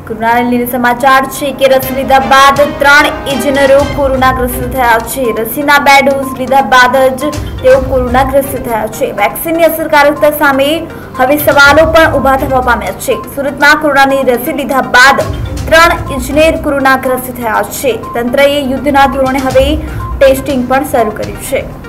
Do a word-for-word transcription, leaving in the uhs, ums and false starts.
કોરોનાને લઈને સમાચાર છે કે રસી લીધા બાદ ત્રણ ઇજનેરો કોરોનાગ્રસ્ત થયા છે। રસીના બે ડોઝ લીધા બાદ જ તેઓ કોરોનાગ્રસ્ત થયા છે। વેક્સિનની અસરકારકતા સામે હવે સવાલો પણ ઊભા થવા પામ્યા છે। સુરતમાં કોરોનાની રસી લીધા બાદ ત્રણ ઇજનેર કોરોનાગ્રસ્ત થયા છે। તંત્રએ યુદ્ધના ધોરણે હવે ટેસ્ટિંગ પણ શરૂ કર્યું છે।